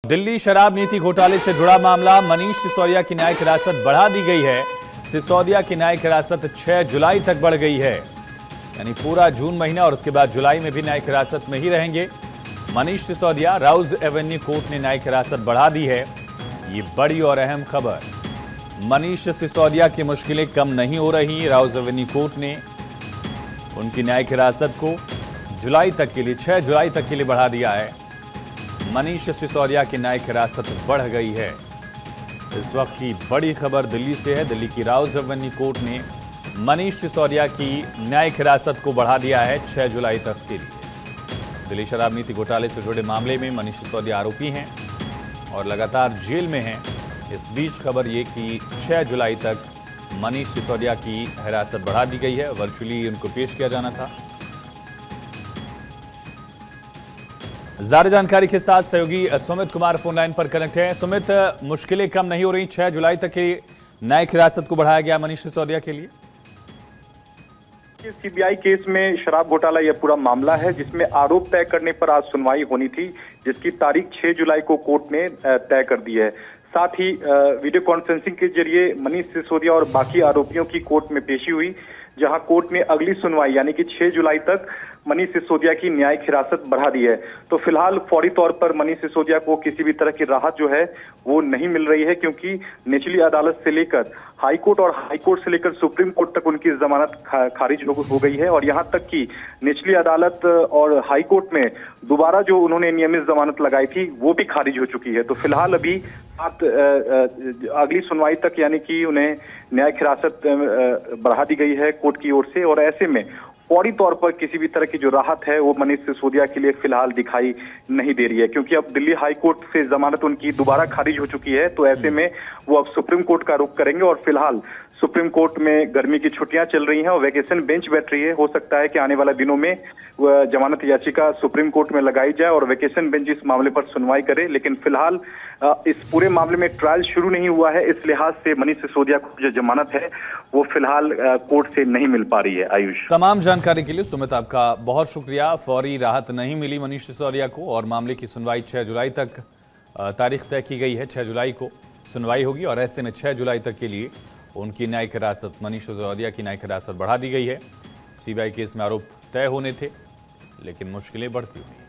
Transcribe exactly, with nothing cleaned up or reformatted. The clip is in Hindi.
दिल्ली शराब नीति घोटाले से जुड़ा मामला, मनीष सिसोदिया की न्यायिक हिरासत बढ़ा दी गई है। सिसोदिया की न्यायिक हिरासत छह जुलाई तक बढ़ गई है, यानी पूरा जून महीना और उसके बाद जुलाई में भी न्यायिक हिरासत में ही रहेंगे Manish Sisodia. Rouse Avenue court ने न्यायिक हिरासत बढ़ा दी है। ये बड़ी और अहम खबर। मनीष सिसोदिया की मुश्किलें कम नहीं हो रही। राउज एवेन्यू कोर्ट ने उनकी न्यायिक हिरासत को जुलाई तक के लिए छह जुलाई तक के लिए बढ़ा दिया है। मनीष सिसोदिया की न्यायिक हिरासत बढ़ गई है। इस वक्त की बड़ी खबर दिल्ली से है। दिल्ली की राउज एवेन्यू कोर्ट ने मनीष सिसोदिया की न्यायिक हिरासत को बढ़ा दिया है छह जुलाई तक के लिए। दिल्ली शराब नीति घोटाले से जुड़े मामले में मनीष सिसोदिया आरोपी हैं और लगातार जेल में हैं। इस बीच खबर ये कि छह जुलाई तक मनीष सिसोदिया की हिरासत बढ़ा दी गई है। वर्चुअली उनको पेश किया जाना था। ज्यादा जानकारी के साथ सहयोगी सुमित कुमार फोन लाइन पर कनेक्ट है। सुमित, मुश्किलें कम नहीं हो रही, छह जुलाई तक की न्यायिक हिरासत को बढ़ाया गया मनीष सिसोदिया के लिए। सीबीआई केस में शराब घोटाला यह पूरा मामला है जिसमें आरोप तय करने पर आज सुनवाई होनी थी, जिसकी तारीख छह जुलाई को कोर्ट ने तय कर दी है। साथ ही वीडियो कॉन्फ्रेंसिंग के जरिए मनीष सिसोदिया और बाकी आरोपियों की कोर्ट में पेशी हुई, जहां कोर्ट ने अगली सुनवाई यानी कि छह जुलाई तक मनीष सिसोदिया की न्यायिक हिरासत बढ़ा दी है। तो फिलहाल फौरी तौर पर मनीष सिसोदिया को किसी भी तरह की राहत जो है वो नहीं मिल रही है, क्योंकि निचली अदालत से लेकर हाई कोर्ट और हाई कोर्ट से लेकर सुप्रीम कोर्ट तक उनकी जमानत खा, खारिज हो, हो गई है। और यहां तक कि निचली अदालत और हाई कोर्ट में दोबारा जो उन्होंने नियमित जमानत लगाई थी वो भी खारिज हो चुकी है। तो फिलहाल अभी सात अगली सुनवाई तक यानी कि उन्हें न्यायिक हिरासत बढ़ा दी गई है कोर्ट की ओर से। और ऐसे में फौरी तौर पर किसी भी तरह की जो राहत है वो मनीष सिसोदिया के लिए फिलहाल दिखाई नहीं दे रही है, क्योंकि अब दिल्ली हाई कोर्ट से जमानत उनकी दोबारा खारिज हो चुकी है। तो ऐसे में वो अब सुप्रीम कोर्ट का रुख करेंगे और फिलहाल सुप्रीम कोर्ट में गर्मी की छुट्टियां चल रही हैं और वैकेशन बेंच बैठ रही है। हो सकता है कि आने वाले दिनों में जमानत याचिका सुप्रीम कोर्ट में लगाई जाए और वैकेशन बेंच इस मामले पर सुनवाई करे। लेकिन फिलहाल इस पूरे मामले में ट्रायल शुरू नहीं हुआ है, इस लिहाज से मनीष सिसोदिया को जो जमानत है वो फिलहाल कोर्ट से नहीं मिल पा रही है। आयुष, तमाम जानकारी के लिए सुमित आपका बहुत शुक्रिया। फौरी राहत नहीं मिली मनीष सिसोदिया को और मामले की सुनवाई छह जुलाई तक तारीख तय की गई है। छह जुलाई को सुनवाई होगी और ऐसे में छह जुलाई तक के लिए उनकी न्यायिक हिरासत, मनीष सिसोदिया की न्यायिक हिरासत बढ़ा दी गई है। सीबीआई केस में आरोप तय होने थे, लेकिन मुश्किलें बढ़ती हुई।